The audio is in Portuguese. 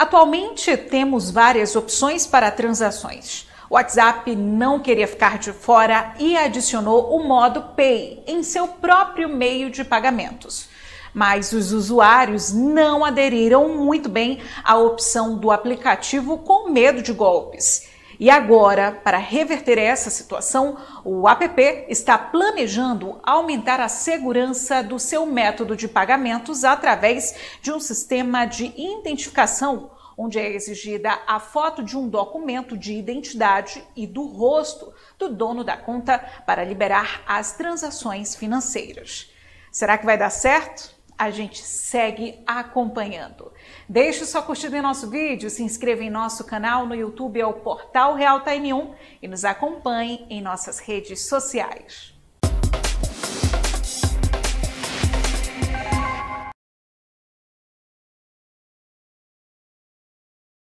Atualmente temos várias opções para transações. O WhatsApp não queria ficar de fora e adicionou o modo Pay em seu próprio meio de pagamentos. Mas os usuários não aderiram muito bem à opção do aplicativo com medo de golpes. E agora, para reverter essa situação, o app está planejando aumentar a segurança do seu método de pagamentos através de um sistema de identificação, onde é exigida a foto de um documento de identidade e do rosto do dono da conta para liberar as transações financeiras. Será que vai dar certo? A gente segue acompanhando. Deixe sua curtida em nosso vídeo, se inscreva em nosso canal no YouTube, é o Portal Real Time 1 e nos acompanhe em nossas redes sociais.